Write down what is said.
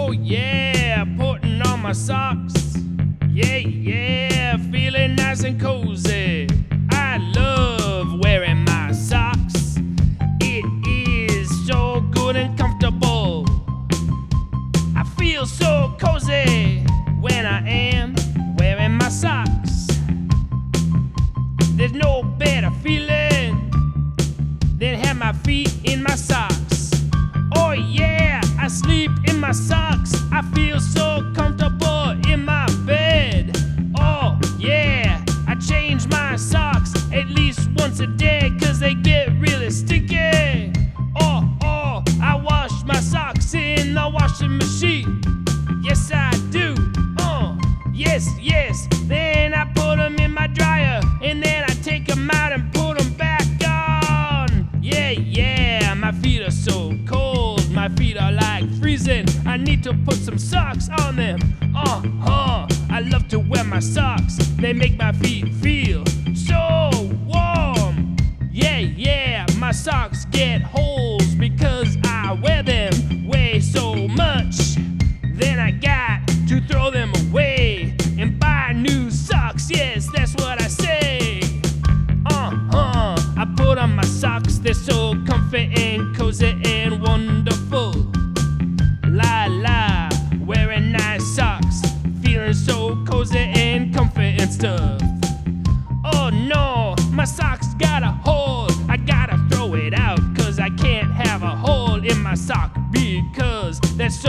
Oh yeah, putting on my socks. Yeah, yeah, feeling nice and cozy. I love wearing my socks. It is so good and comfortable. I feel so cozy when I am wearing my socks. There's no better feeling than have my feet in my socks. Oh yeah, I sleep in my socks. I feel so comfortable in my bed. Oh yeah, I change my socks at least once a day, 'cause they get really stinky. Oh, I wash my socks in the washing machine. Yes I do, yes. Then I put them in my dryer, and then I take them out and put them back on. Yeah, my feet are so cold, my feet are like freezing. I need to put some socks on them. I love to wear my socks, they make my feet feel so warm. Yeah, my socks get holes because I wear them way so much. Then I got to throw them away and buy new socks. Yes, that's what I say. I put on my socks, they're so comfy and cozy and wonderful. La, wearing nice socks, feeling so cozy and comfy and stuff. Oh no, my socks got a hole, I gotta throw it out, 'cause I can't have a hole in my sock, because that's